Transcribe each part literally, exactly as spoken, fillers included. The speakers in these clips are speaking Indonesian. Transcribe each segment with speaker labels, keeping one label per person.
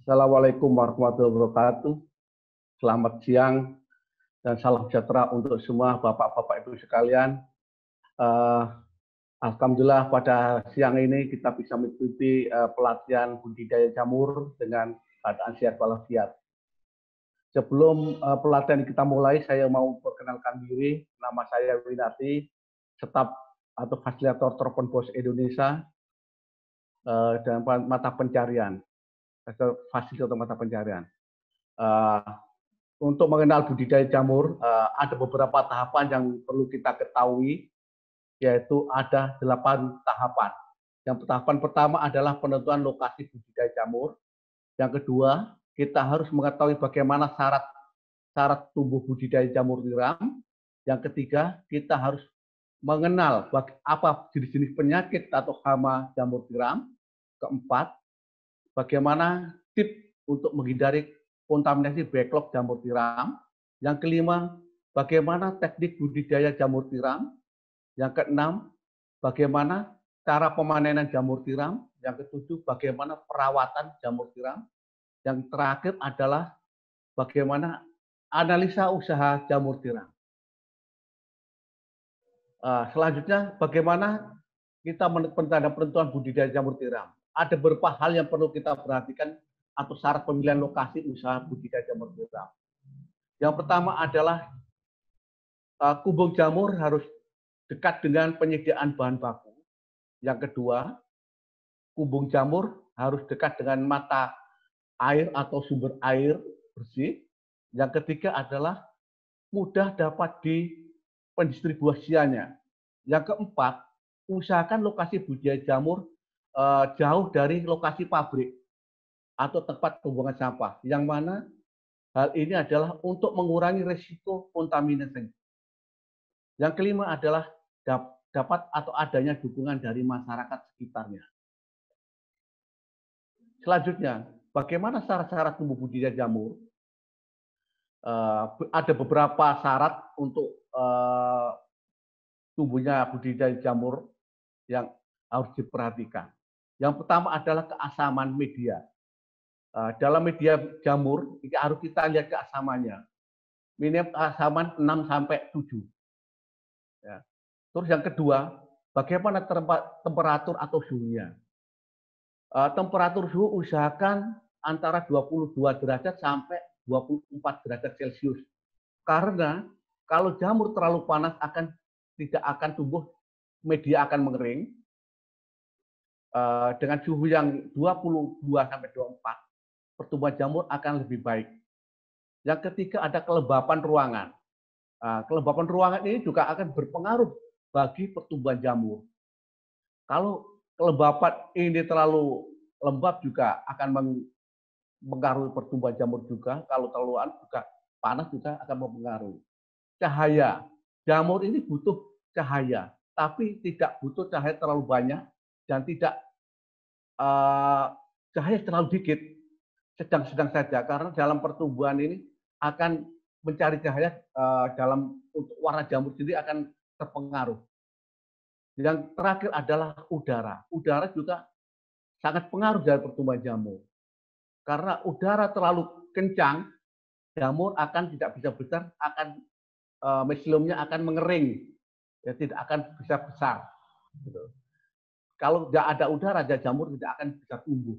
Speaker 1: Assalamualaikum warahmatullahi wabarakatuh. Selamat siang dan salam sejahtera untuk semua Bapak-Bapak Ibu sekalian. Uh, Alhamdulillah pada siang ini kita bisa mengikuti uh, pelatihan budidaya jamur dengan keadaan sehat walafiat. Sebelum uh, pelatihan kita mulai, saya mau perkenalkan diri. Nama saya Winarti, staf atau fasilitator Tropon Bos Indonesia uh, dan mata pencarian. Fasilitator mata pencarian. Uh, untuk mengenal budidaya jamur, uh, ada beberapa tahapan yang perlu kita ketahui, yaitu ada delapan tahapan. Yang tahapan pertama adalah penentuan lokasi budidaya jamur. Yang kedua, kita harus mengetahui bagaimana syarat syarat tumbuh budidaya jamur tiram. Yang ketiga, kita harus mengenal apa jenis-jenis penyakit atau hama jamur tiram. Keempat, bagaimana tips untuk menghindari kontaminasi backlog jamur tiram. Yang kelima, bagaimana teknik budidaya jamur tiram. Yang keenam, bagaimana cara pemanenan jamur tiram. Yang ketujuh, bagaimana perawatan jamur tiram. Yang terakhir adalah bagaimana analisa usaha jamur tiram. Selanjutnya, bagaimana kita menentukan penentuan budidaya jamur tiram. Ada beberapa hal yang perlu kita perhatikan atau syarat pemilihan lokasi usaha budidaya jamur tiram. Yang pertama adalah uh, kubung jamur harus dekat dengan penyediaan bahan baku. Yang kedua, kubung jamur harus dekat dengan mata air atau sumber air bersih. Yang ketiga adalah mudah dapat dipendistribusiannya. Yang keempat, usahakan lokasi budidaya jamur uh, jauh dari lokasi pabrik atau tempat pembuangan sampah, yang mana hal ini adalah untuk mengurangi risiko kontaminasi. Yang kelima adalah dapat atau adanya dukungan dari masyarakat sekitarnya. Selanjutnya, bagaimana syarat-syarat tumbuh budidaya jamur? Uh, ada beberapa syarat untuk uh, tumbuhnya budidaya jamur yang harus diperhatikan. Yang pertama adalah keasaman media. Uh, dalam media jamur, ini harus kita lihat keasamannya. Minimal keasaman enam sampai tujuh. Ya. Terus yang kedua, bagaimana temperatur atau suhunya. Uh, temperatur suhu usahakan antara dua puluh dua derajat sampai dua puluh empat derajat Celcius. Karena kalau jamur terlalu panas akan tidak akan tumbuh, media akan mengering. Uh, dengan suhu yang dua puluh dua sampai dua puluh empat, pertumbuhan jamur akan lebih baik. Yang ketiga ada kelembapan ruangan. Nah, kelembapan ruangan ini juga akan berpengaruh bagi pertumbuhan jamur. Kalau kelembapan ini terlalu lembab juga akan mempengaruhi pertumbuhan jamur juga. Kalau terlalu juga panas juga akan mempengaruhi. Cahaya. Jamur ini butuh cahaya, tapi tidak butuh cahaya terlalu banyak dan tidak uh, cahaya terlalu dikit. Sedang-sedang saja, karena dalam pertumbuhan ini akan mencari cahaya uh, dalam untuk warna jamur sendiri akan terpengaruh. Yang terakhir adalah udara. Udara juga sangat pengaruh dari pertumbuhan jamur. Karena udara terlalu kencang, jamur akan tidak bisa besar, akan uh, mesilumnya akan mengering, ya, tidak akan bisa besar. Gitu. Kalau tidak ada udara, jamur tidak akan bisa tumbuh.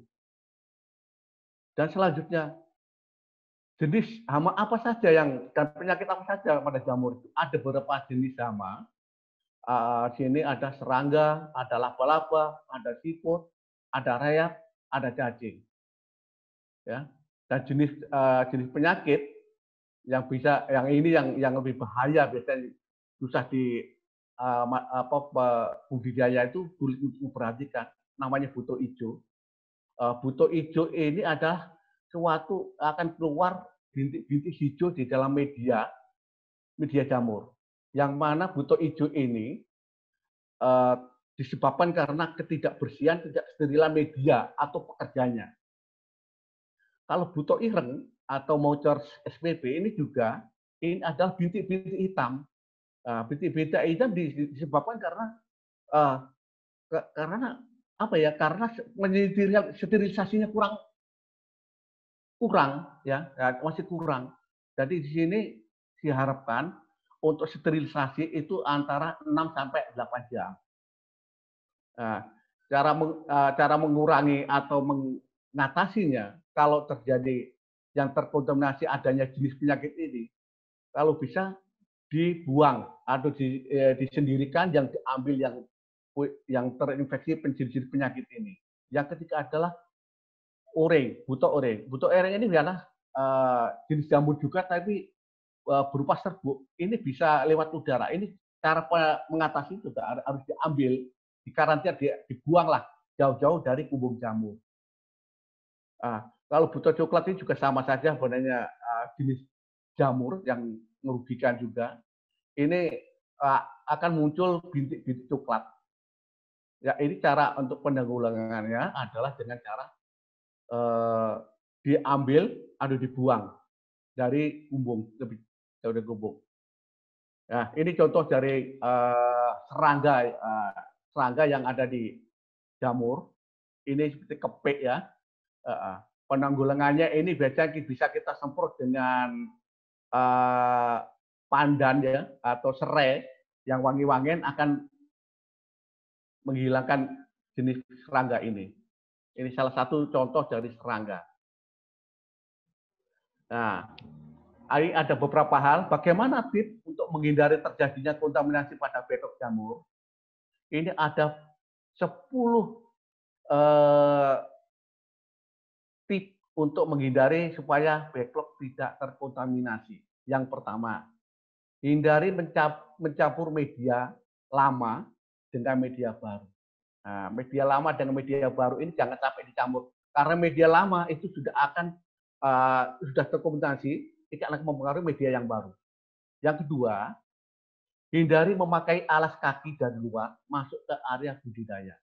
Speaker 1: Dan selanjutnya, jenis hama apa saja yang dan penyakit apa saja pada jamur itu? Ada beberapa jenis hama. Uh, sini ada serangga, ada laba-laba, ada siput, ada rayap, ada cacing. Ya. Dan jenis uh, jenis penyakit yang bisa, yang ini yang yang lebih bahaya biasanya susah di uh, apa budidaya itu sulit untuk memperhatikan. Namanya buto hijau. Uh, buto hijau ini adalah suatu akan keluar bintik-bintik hijau di dalam media media jamur, yang mana buto hijau ini uh, disebabkan karena ketidakbersihan, tidak sterilan media atau pekerjanya. Kalau buto ireng atau Mouchers S P B ini juga ini adalah bintik-bintik hitam. Uh, bintik-bintik hitam disebabkan karena uh, ke, karena apa ya? Karena sterilisasinya kurang kurang ya, ya masih kurang. Jadi di sini diharapkan untuk sterilisasi itu antara enam sampai delapan jam. Nah, cara meng, cara mengurangi atau mengatasinya kalau terjadi yang terkontaminasi adanya jenis penyakit ini, kalau bisa dibuang atau di, eh, disendirikan yang diambil yang yang terinfeksi jenis penyakit ini. Yang ketiga adalah oreng, buto oreng. Buto oreng ini adalah uh, jenis jamur juga tapi uh, berupa serbuk. Ini bisa lewat udara. Ini cara mengatasi itu harus diambil, dikarantina, dibuanglah jauh-jauh dari kumbung jamur. Uh, kalau buto coklat ini juga sama saja, sebenarnya uh, jenis jamur yang merugikan juga. Ini uh, akan muncul bintik-bintik coklat. Ya, ini cara untuk penanggulangannya adalah dengan cara eh, diambil atau dibuang dari kumbung, lebih dari kumbung. Nah, ini contoh dari eh, serangga, eh, serangga yang ada di jamur. Ini seperti kepik ya. Eh, penanggulangannya ini biasanya bisa kita semprot dengan eh, pandan ya atau serai yang wangi-wangian akan menghilangkan jenis serangga ini. Ini salah satu contoh dari serangga. Nah, ini ada beberapa hal. Bagaimana tips untuk menghindari terjadinya kontaminasi pada backlog jamur? Ini ada sepuluh eh, tips untuk menghindari supaya backlog tidak terkontaminasi. Yang pertama, hindari mencampur media lama dengan media baru. Nah, media lama dengan media baru ini jangan sampai dicampur karena media lama itu sudah akan uh, sudah terkontaminasi, tidak akan mempengaruhi media yang baru. Yang kedua, hindari memakai alas kaki dari luar masuk ke area budidaya.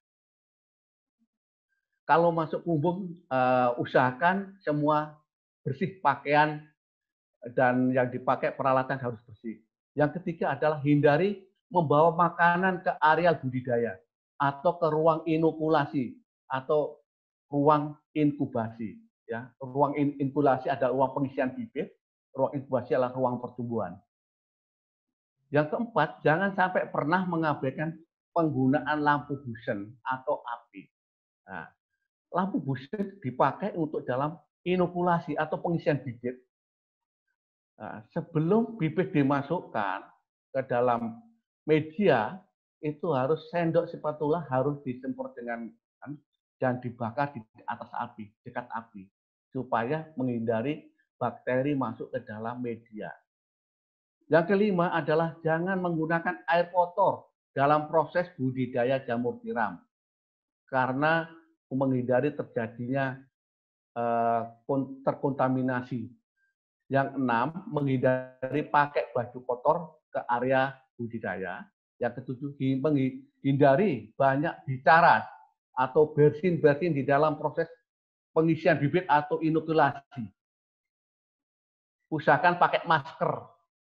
Speaker 1: Kalau masuk kumbung, uh, usahakan semua bersih pakaian dan yang dipakai peralatan harus bersih. Yang ketiga adalah hindari membawa makanan ke area budidaya atau ke ruang inokulasi atau ruang inkubasi. Ya, ruang inkubasi adalah ruang pengisian bibit, ruang inkubasi adalah ruang pertumbuhan. Yang keempat, jangan sampai pernah mengabaikan penggunaan lampu busen atau api. Nah, lampu busen dipakai untuk dalam inokulasi atau pengisian bibit. Nah, sebelum bibit dimasukkan ke dalam media, itu harus sendok spatula harus disemprot dengan dan dibakar di atas api, dekat api, supaya menghindari bakteri masuk ke dalam media. Yang kelima adalah jangan menggunakan air kotor dalam proses budidaya jamur tiram, karena menghindari terjadinya eh, terkontaminasi. Yang enam, menghindari pakai baju kotor ke area budidaya. Yang ketujuh, menghindari banyak bicara atau bersin-bersin di dalam proses pengisian bibit atau inokulasi. Usahakan pakai masker.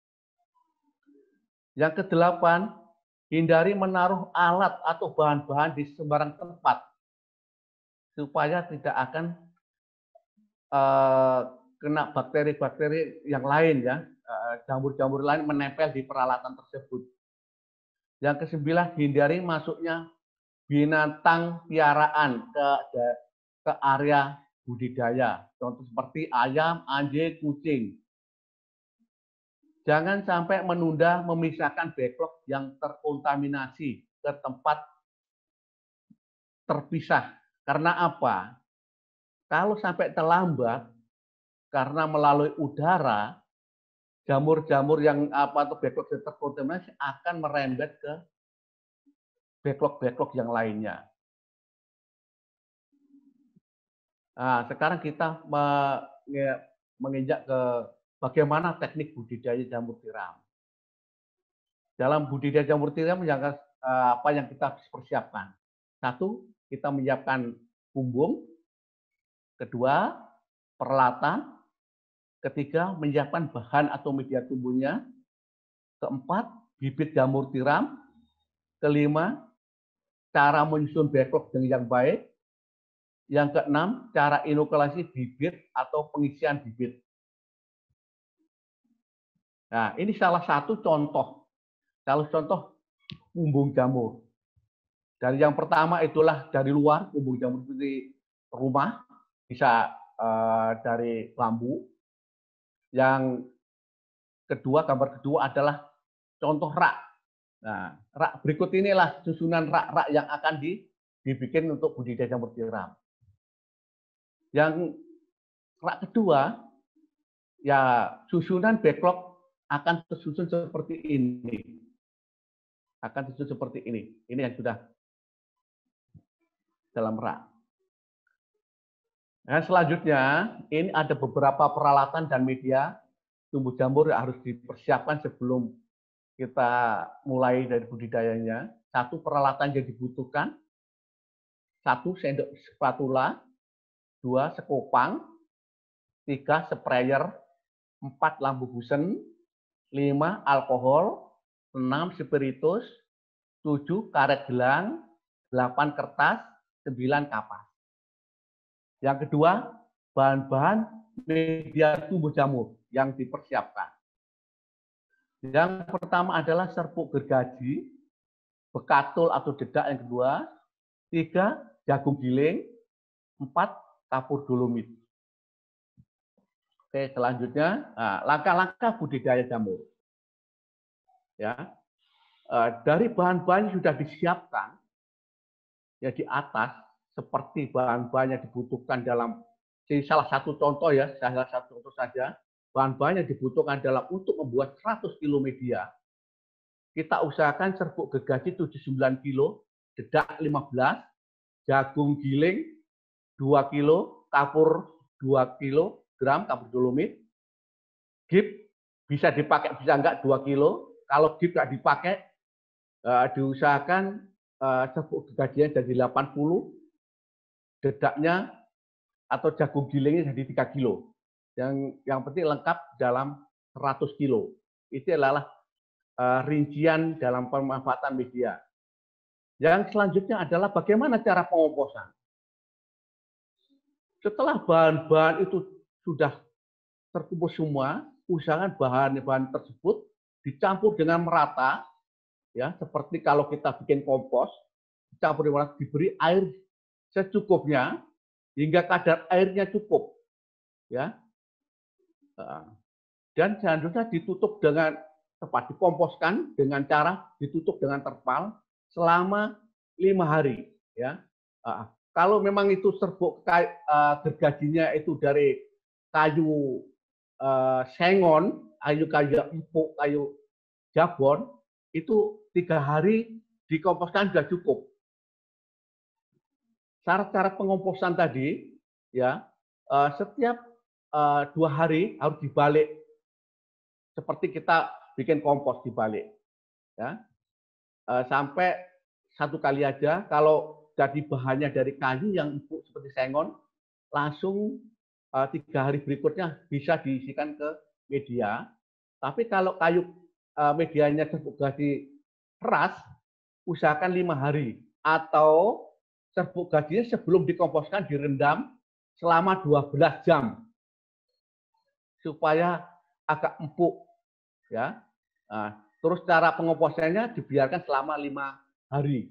Speaker 1: Yang kedelapan, hindari menaruh alat atau bahan-bahan di sembarang tempat supaya tidak akan uh, kena bakteri-bakteri yang lain ya, jamur-jamur lain menempel di peralatan tersebut. Yang kesembilan, hindari masuknya binatang piaraan ke ke area budidaya, contoh seperti ayam, anjing, kucing. Jangan sampai menunda memisahkan backlog yang terkontaminasi ke tempat terpisah. Karena apa? Kalau sampai terlambat, karena melalui udara, jamur-jamur yang apa atau backlog yang terkontaminasi akan merembet ke backlog-backlog yang lainnya. Nah, sekarang kita menginjak ke bagaimana teknik budidaya jamur tiram. Dalam budidaya jamur tiram yang apa yang kita persiapkan? Satu, kita menyiapkan kumbung. Kedua, peralatan. Ketiga, menyiapkan bahan atau media tumbuhnya. Keempat, bibit jamur tiram. Kelima, cara menyusun backlog dengan yang baik. Yang keenam, cara inokulasi bibit atau pengisian bibit. Nah, ini salah satu contoh. Salah contoh bumbung jamur. Dari yang pertama itulah dari luar, bumbung jamur di rumah, bisa uh, dari bambu. Yang kedua, gambar kedua adalah contoh rak. Nah, rak berikut inilah susunan rak-rak yang akan dibikin untuk budidaya jamur tiram. Yang rak kedua, ya susunan backlog akan tersusun seperti ini. Akan tersusun seperti ini. Ini yang sudah dalam rak. Nah, selanjutnya, ini ada beberapa peralatan dan media tumbuh jamur yang harus dipersiapkan sebelum kita mulai dari budidayanya. Satu, peralatan yang dibutuhkan. Satu, sendok spatula. Dua, sekopang. Tiga, sprayer. Empat, lampu busen. Lima, alkohol. Enam, spiritus. Tujuh, karet gelang. Delapan, kertas. Sembilan, kapas. Yang kedua, bahan-bahan media tumbuh jamur yang dipersiapkan. Yang pertama adalah serbuk gergaji, bekatul atau dedak yang kedua, tiga, jagung giling, empat, kapur dolomit. Oke, selanjutnya langkah-langkah budidaya jamur. Ya, dari bahan-bahan yang sudah disiapkan, ya di atas, seperti bahan-bahan yang dibutuhkan dalam, jadi salah satu contoh ya, salah satu contoh saja, bahan-bahan yang dibutuhkan dalam untuk membuat seratus kilo media, kita usahakan serbuk gergaji tujuh puluh sembilan kilo, dedak lima belas, jagung giling dua kilo, kapur dua kilogram, kapur dolomit, gip bisa dipakai, bisa enggak dua kilo, kalau gip enggak dipakai, diusahakan serbuk gergajinya jadi delapan puluh, dedaknya atau jagung gilingnya jadi tiga kilo. Yang yang penting lengkap dalam seratus kilo. Itu adalah uh, rincian dalam pemanfaatan media. Yang selanjutnya adalah bagaimana cara pengomposan. Setelah bahan-bahan itu sudah terkumpul semua, usahakan bahan-bahan tersebut dicampur dengan merata, ya seperti kalau kita bikin kompos, dicampur dengan merata, diberi air secukupnya hingga kadar airnya cukup, ya. Dan selanjutnya ditutup dengan tepat, dikomposkan dengan cara ditutup dengan terpal selama lima hari, ya. Kalau memang itu serbuk gergajinya itu dari kayu sengon, kayu kayu empuk, kayu jabon, itu tiga hari dikomposkan sudah cukup. Syarat-syarat pengomposan tadi, ya, setiap dua hari harus dibalik, seperti kita bikin kompos dibalik, ya, sampai satu kali aja. Kalau jadi bahannya dari kayu yang empuk seperti sengon, langsung tiga hari berikutnya bisa diisikan ke media. Tapi kalau kayu medianya serbuk gergaji keras, usahakan lima hari atau serbuk gajinya sebelum dikomposkan direndam selama dua belas jam supaya agak empuk, ya. Nah, terus cara pengomposannya dibiarkan selama lima hari.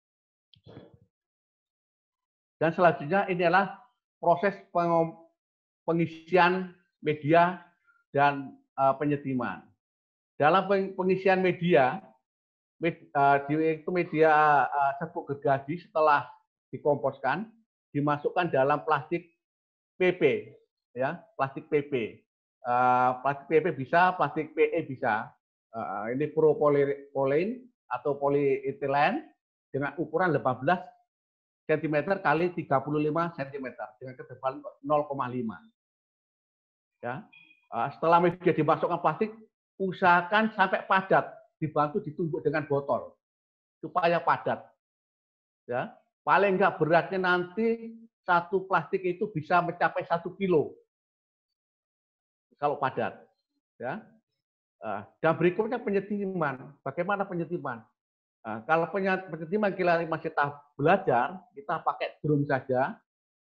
Speaker 1: Dan selanjutnya ini adalah proses pengisian media dan penyetiman. Dalam pengisian media, itu media serbuk gergaji setelah dikomposkan dimasukkan dalam plastik P P, ya, plastik P P. Uh, plastik P P bisa, plastik P E bisa. Uh, ini propylene atau polyethylene dengan ukuran delapan belas sentimeter kali tiga puluh lima sentimeter dengan ketebalan nol koma lima. Ya. Uh, setelah media dimasukkan plastik, usahakan sampai padat, dibantu ditumbuk dengan botol supaya padat. Ya. Paling enggak beratnya nanti satu plastik itu bisa mencapai satu kilo kalau padat, ya. Dan berikutnya penyetiman. Bagaimana penyetiman? Kalau penyetiman kita masih tahap belajar, kita pakai drum saja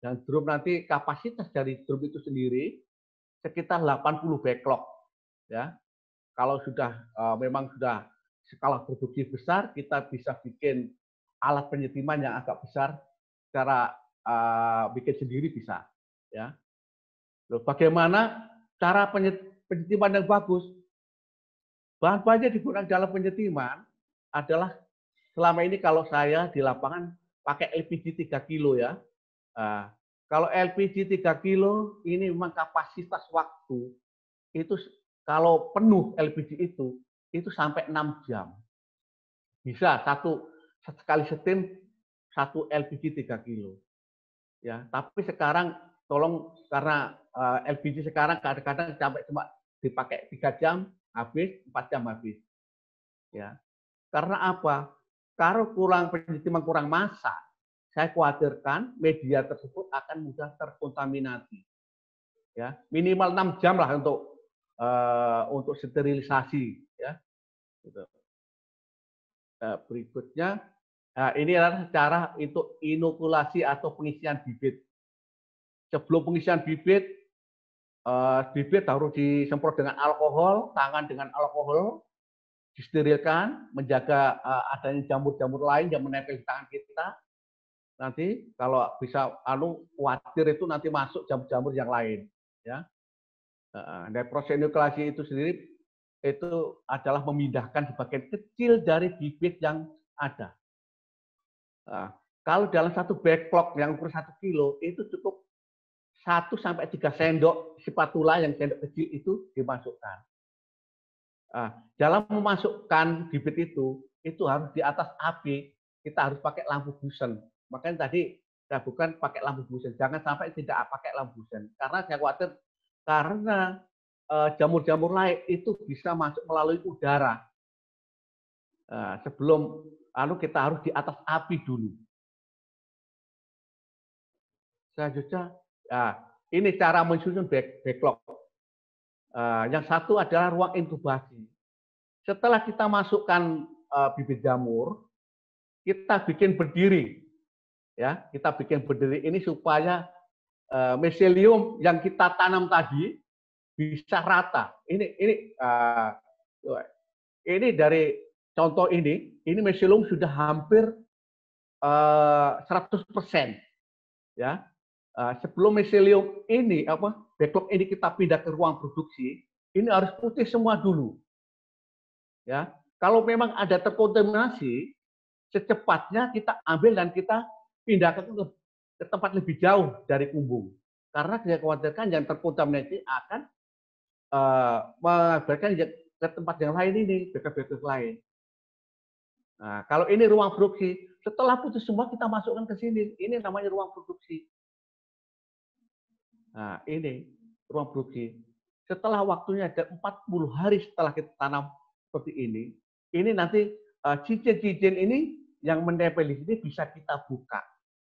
Speaker 1: Dan drum nanti kapasitas dari drum itu sendiri sekitar delapan puluh backlog. Ya, kalau sudah uh, memang sudah skala produksi besar, kita bisa bikin alat penyetiman yang agak besar, cara uh, bikin sendiri bisa. Ya, loh, bagaimana cara penyetiman yang bagus? Bahan-bahan yang digunakan dalam penyetiman adalah selama ini kalau saya di lapangan pakai L P G tiga kilo ya. Nah, kalau L P G tiga kilo ini memang kapasitas waktu itu kalau penuh L P G itu itu sampai enam jam. Bisa satu sekali setim satu L P G tiga kilo. Ya, tapi sekarang tolong karena uh, L P G sekarang kadang-kadang sampai cuma dipakai tiga jam habis, empat jam habis. Ya. Karena apa? Kalau kurang penyetiman, kurang massa, saya khawatirkan media tersebut akan mudah terkontaminasi. Ya, minimal enam jam lah untuk uh, untuk sterilisasi. Ya, gitu. Uh, berikutnya, uh, ini adalah cara untuk inokulasi atau pengisian bibit. Sebelum pengisian bibit, uh, bibit harus disemprot dengan alkohol, tangan dengan alkohol, disterilkan, menjaga uh, adanya jamur-jamur lain yang menempel di tangan kita. Nanti kalau bisa anu khawatir itu nanti masuk jamur-jamur yang lain, ya. Uh, dan proses inokulasi itu sendiri itu adalah memindahkan sebagian kecil dari bibit yang ada. Uh, kalau dalam satu backlog yang ukuran satu kilo itu cukup satu sampai tiga sendok spatula yang sendok kecil itu dimasukkan. Nah, dalam memasukkan bibit itu, itu harus di atas api, kita harus pakai lampu busen. Makanya tadi saya bukan pakai lampu busen, jangan sampai tidak pakai lampu busen. Karena saya khawatir, karena jamur-jamur lain itu bisa masuk melalui udara. Nah, sebelum lalu kita harus di atas api dulu. Selanjutnya, nah, ini cara menyusun backlog. Uh, yang satu adalah ruang inkubasi. Setelah kita masukkan uh, bibit jamur, kita bikin berdiri, ya, kita bikin berdiri ini supaya uh, miselium yang kita tanam tadi bisa rata. Ini ini uh, ini dari contoh ini, ini miselium sudah hampir uh, seratus persen, ya. Uh, sebelum miselium ini apa backlog ini kita pindah ke ruang produksi, ini harus putih semua dulu. Ya, kalau memang ada terkontaminasi, secepatnya kita ambil dan kita pindahkan ke, ke tempat lebih jauh dari kumbung. Karena saya khawatirkan yang terkontaminasi akan uh, mengabarkan ke tempat yang lain ini, backlog-backlog lain. Nah, kalau ini ruang produksi, setelah putus semua kita masukkan ke sini. Ini namanya ruang produksi. Nah, ini ruang produksi. Setelah waktunya ada empat puluh hari setelah kita tanam seperti ini, ini nanti cincin-cincin uh, ini yang menempel di sini bisa kita buka.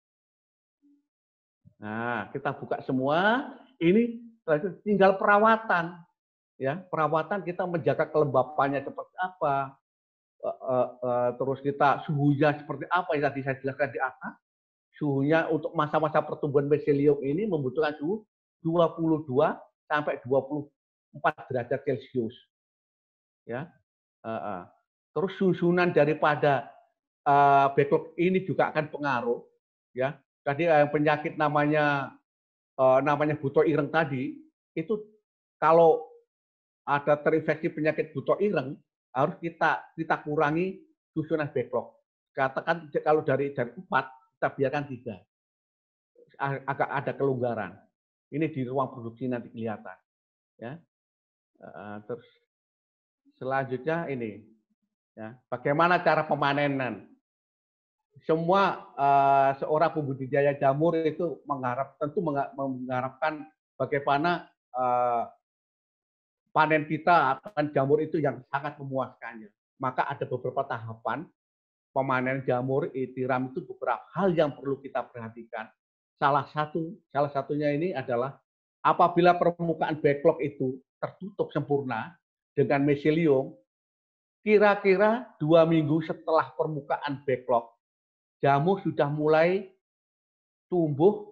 Speaker 1: Nah, kita buka semua. Ini tinggal perawatan, ya perawatan kita menjaga kelembapannya seperti apa, uh, uh, uh, terus kita suhunya seperti apa yang tadi saya jelaskan di atas. Suhunya untuk masa-masa pertumbuhan miselium ini membutuhkan suhu dua puluh dua sampai dua puluh empat derajat Celcius. Ya. Uh, uh. Terus susunan daripada uh, backlog ini juga akan pengaruh, ya. Tadi yang uh, penyakit namanya uh, namanya buto ireng tadi itu kalau ada terinfeksi penyakit buto ireng harus kita kita kurangi susunan backlog. Katakan kalau dari dari empat kita biarkan tiga, agak ada kelonggaran. Ini di ruang produksi nanti kelihatan, ya. Uh, terus selanjutnya ini, ya, bagaimana cara pemanenan? Semua uh, seorang pembudidaya jamur itu mengharap tentu mengharapkan bagaimana uh, panen kita akan jamur itu yang sangat memuaskannya. Maka ada beberapa tahapan pemanenan jamur tiram itu beberapa hal yang perlu kita perhatikan. Salah satu salah satunya ini adalah apabila permukaan backlog itu tertutup sempurna dengan miselium, kira-kira dua minggu setelah permukaan backlog, jamur sudah mulai tumbuh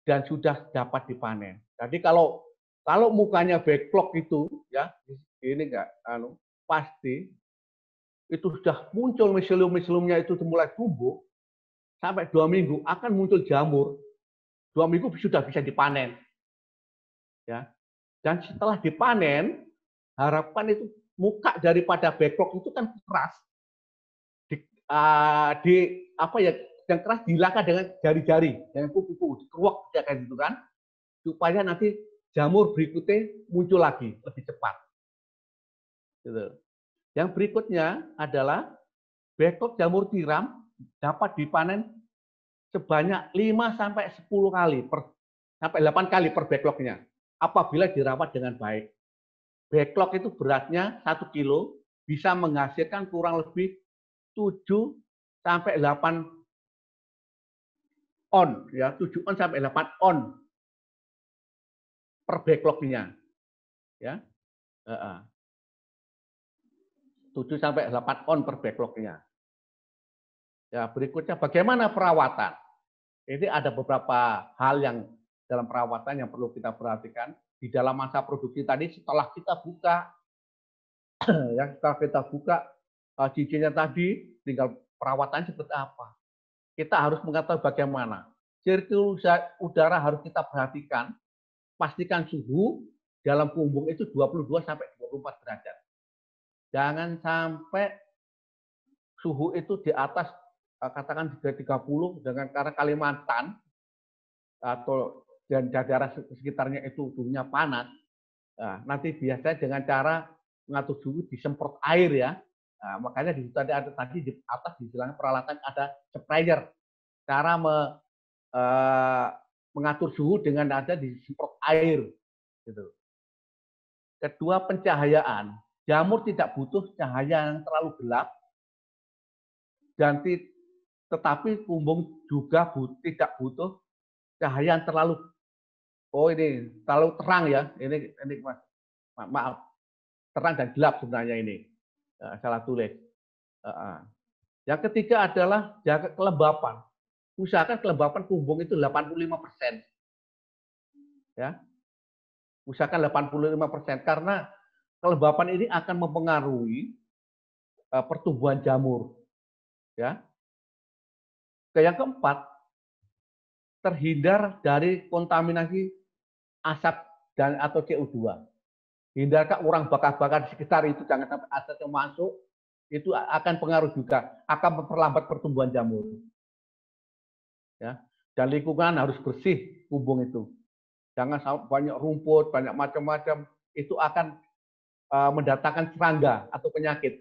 Speaker 1: dan sudah dapat dipanen. Jadi kalau kalau mukanya backlog itu ya ini enggak anu pasti itu sudah muncul miselium-miseliumnya itu mulai tumbuh sampai dua minggu akan muncul jamur. Dua minggu sudah bisa dipanen. Ya. Dan setelah dipanen, harapan itu muka daripada backlog itu kan keras. Di, uh, di apa ya yang keras dilaka dengan jari-jari, dengan kuku-kuku, dikeruak kayak gitu kan, supaya nanti jamur berikutnya muncul lagi lebih cepat. Gitu. Yang berikutnya adalah backlog jamur tiram dapat dipanen sebanyak lima sampai sepuluh kali per sampai delapan kali per backlognya apabila dirawat dengan baik. Backlog itu beratnya satu kilo bisa menghasilkan kurang lebih tujuh sampai delapan on ya, tujuh on sampai delapan on per backlognya. Ya. tujuh sampai delapan on per backlognya. Ya, berikutnya bagaimana perawatan? Ini ada beberapa hal yang dalam perawatan yang perlu kita perhatikan di dalam masa produksi tadi setelah kita buka ya setelah kita buka uh, cincinnya tadi tinggal perawatan seperti apa. Kita harus mengetahui bagaimana. Sirkulasi udara harus kita perhatikan. Pastikan suhu dalam kumbung itu dua puluh dua sampai dua puluh empat derajat. Jangan sampai suhu itu di atas katakan tiga puluh dengan karena Kalimantan atau dan daerah sekitarnya itu suhunya panas. Nah, nanti biasanya dengan cara mengatur suhu disemprot air ya. Nah, makanya di situ ada tadi di atas di bilang peralatan ada sprayer. Cara me, eh, mengatur suhu dengan ada disemprot air gitu. Kedua, pencahayaan. Jamur tidak butuh cahaya yang terlalu gelap dan tetapi kumbung juga but, tidak butuh cahaya yang terlalu oh ini terlalu terang ya. Ini ini Mas. Ma maaf. Terang dan gelap sebenarnya ini. Uh, salah tulis. Uh, uh. Yang ketiga adalah jaga kelembapan. Usahakan kelembapan kumbung itu delapan puluh lima persen. Ya. Usahakan delapan puluh lima persen karena kelembapan ini akan mempengaruhi uh, pertumbuhan jamur. Ya. Yang keempat, terhindar dari kontaminasi asap dan atau C O dua. Hindarkan orang bakar-bakar di sekitar itu, jangan sampai asap yang masuk, itu akan pengaruh juga, akan memperlambat pertumbuhan jamur. Ya. Dan lingkungan harus bersih kumbung itu. Jangan sampai banyak rumput, banyak macam-macam, itu akan uh, mendatangkan serangga atau penyakit.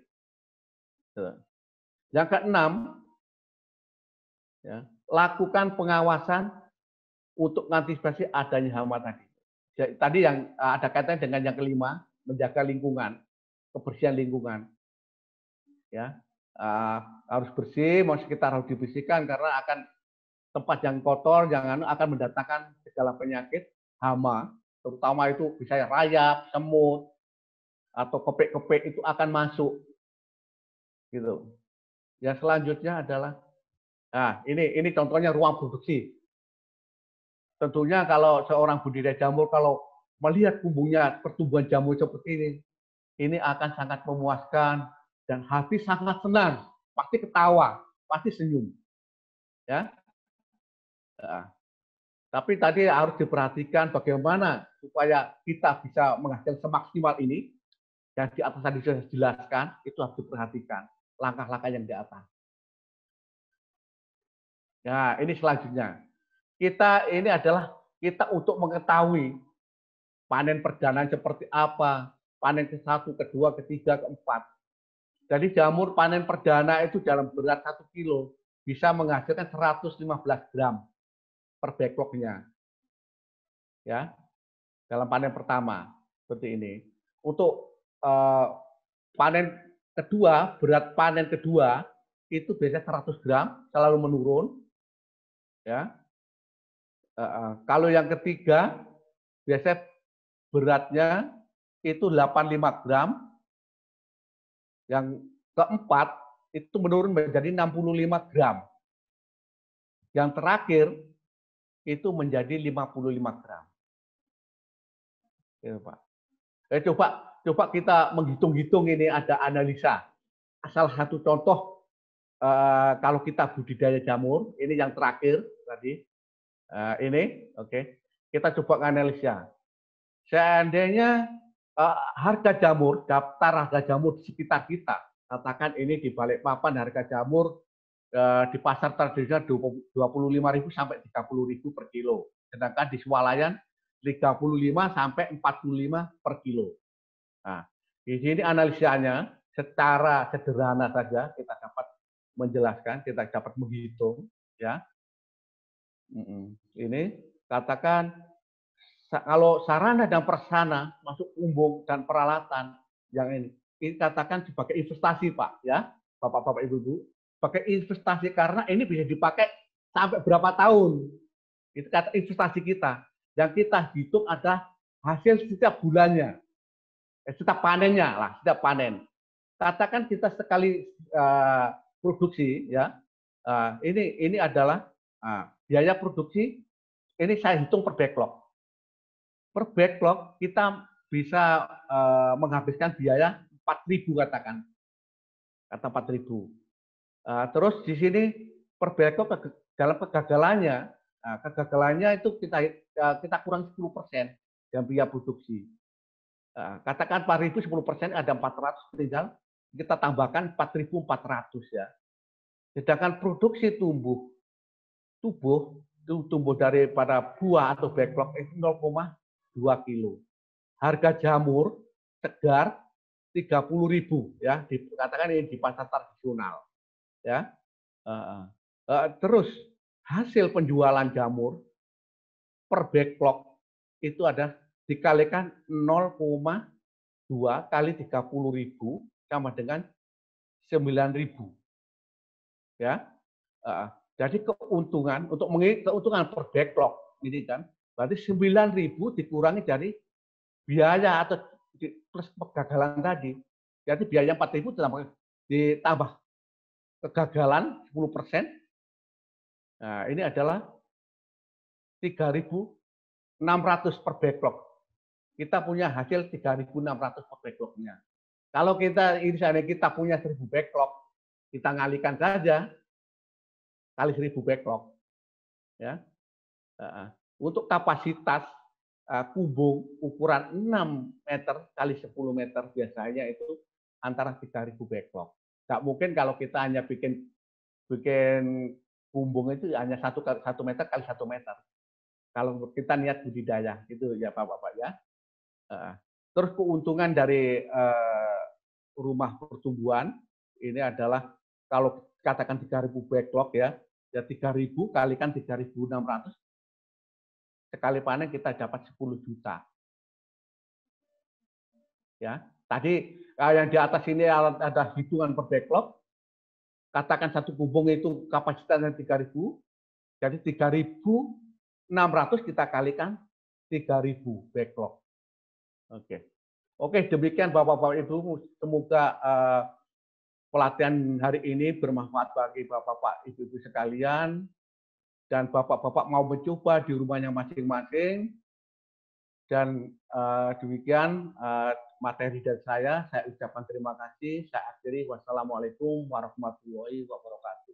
Speaker 1: Yang keenam, ya, lakukan pengawasan untuk mengantisipasi adanya hama tadi. Tadi yang ada kaitannya dengan yang kelima, menjaga lingkungan, kebersihan lingkungan. Ya, uh, harus bersih, mau sekitar harus dibersihkan karena akan tempat yang kotor, yang akan mendatangkan segala penyakit hama, terutama itu bisa rayap, semut, atau kepek-kepek itu akan masuk. Gitu. Yang selanjutnya adalah, nah ini ini contohnya ruang produksi. Tentunya kalau seorang budidaya jamur kalau melihat kumbungnya pertumbuhan jamur seperti ini, ini akan sangat memuaskan dan hati sangat senang, pasti ketawa, pasti senyum, ya. Nah, tapi tadi harus diperhatikan bagaimana supaya kita bisa menghasilkan semaksimal ini. Yang di atas tadi sudah dijelaskan, itu harus diperhatikan langkah-langkah yang di atas. Nah, ini selanjutnya. Kita ini adalah kita untuk mengetahui panen perdana seperti apa, panen ke satu, kedua, ketiga, keempat. Jadi jamur panen perdana itu dalam berat satu kilo bisa menghasilkan seratus lima belas gram per backlognya. Ya, dalam panen pertama seperti ini. Untuk eh, panen kedua, berat panen kedua itu biasanya seratus gram, selalu menurun. Ya, Uh, kalau yang ketiga, biasanya beratnya itu delapan puluh lima gram. Yang keempat, itu menurun menjadi enam puluh lima gram. Yang terakhir, itu menjadi lima puluh lima gram. Ya, Pak. Eh, coba coba kita menghitung-hitung, ini ada analisa. Salah satu contoh, eh, kalau kita budidaya jamur, ini yang terakhir tadi, eh, ini, oke, okay. Kita coba analisa. Seandainya eh, harga jamur, daftar harga jamur di sekitar kita, katakan ini di Balikpapan harga jamur eh, di pasar tradisional dua puluh lima ribu sampai tiga puluh ribu per kilo, sedangkan di swalayan tiga puluh lima sampai empat puluh lima per kilo. Nah, di sini analisanya secara sederhana saja kita dapat menjelaskan, kita dapat menghitung, ya. Ini katakan kalau sarana dan prasarana masuk umbung dan peralatan yang ini, ini katakan sebagai investasi, Pak, ya, Bapak-bapak, Ibu-ibu, sebagai investasi karena ini bisa dipakai sampai berapa tahun. Itu kata investasi kita. Yang kita hitung ada hasil setiap bulannya, eh, setiap panennya lah, setiap panen. Katakan kita sekali uh, produksi, ya, uh, ini ini adalah uh, biaya produksi. Ini saya hitung per backlog. Per backlog kita bisa uh, menghabiskan biaya empat ribu, katakan, kata empat ribu. Uh, terus di sini per backlog dalam kegagalannya, nah, kegagalannya itu kita uh, kita kurang sepuluh persen yang biaya produksi. Uh, katakan empat ribu, sepuluh persen ada empat ratus, tinggal kita tambahkan empat ribu empat ratus, ya. Sedangkan produksi tumbuh tubuh tumbuh daripada buah atau backlog itu nol koma dua kilo. Harga jamur segar tiga puluh ribu, ya, dikatakan ini di pasar tradisional, ya. Uh, uh, terus hasil penjualan jamur per backlog itu ada dikalikan nol koma dua kali tiga puluh ribu sama dengan sembilan ribu, ya. Uh, jadi keuntungan untuk mengingat keuntungan per backlog ini kan berarti sembilan ribu dikurangi dari biaya atau plus kegagalan tadi. Jadi biaya empat ribu ditambah, ditambah kegagalan sepuluh persen. Nah, ini adalah tiga ribu enam ratus per backlog. Kita punya hasil tiga ribu enam ratus per backlognya. Kalau kita ini misalnya kita punya seribu backlog, kita ngalikan saja kali seribu backlog, ya. Untuk kapasitas kubung ukuran enam meter kali sepuluh meter biasanya itu antara tiga ribu backlog. Nggak mungkin kalau kita hanya bikin bikin kumbung itu hanya satu satu meter kali satu meter. Kalau kita niat budidaya itu, ya Bapak-bapak, ya. Terus keuntungan dari rumah pertumbuhan ini adalah kalau katakan tiga ribu backlog, ya, ya tiga ribu kalikan tiga ribu enam ratus, sekali panen kita dapat sepuluh juta. Ya, tadi yang di atas ini ada hitungan per backlog. Katakan satu kubung itu kapasitasnya tiga ribu, jadi tiga ribu enam ratus kita kalikan tiga ribu backlog. Oke. Oke, demikian Bapak-bapak Ibu, semoga uh, pelatihan hari ini bermanfaat bagi Bapak-bapak Ibu-ibu sekalian, dan Bapak-bapak mau mencoba di rumahnya masing-masing. Dan uh, demikian uh, materi dari saya, saya ucapkan terima kasih. Saya akhiri, wassalamualaikum warahmatullahi wabarakatuh.